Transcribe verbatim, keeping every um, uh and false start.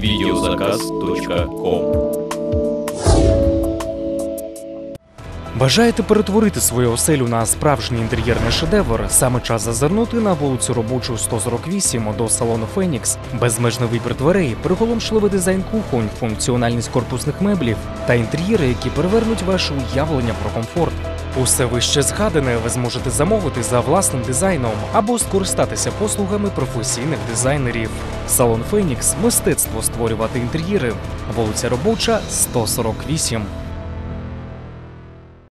відеозаказ точка ком. Бажаєте перетворити свою оселю на справжній інтер'єрний шедевр? Саме час зазирнути на вулицю Робочу сто сорок вісім до салону «Фенікс». Безмежний вибір дверей, приголомшливий дизайн кухонь, функціональність корпусних меблів та інтер'єри, які перевернуть ваше уявлення про комфорт. Усе вище згадане ви зможете замовити за власним дизайном або скористатися послугами професійних дизайнерів. Салон «Фенікс» – мистецтво створювати інтер'єри. Вулиця Робоча сто сорок вісім.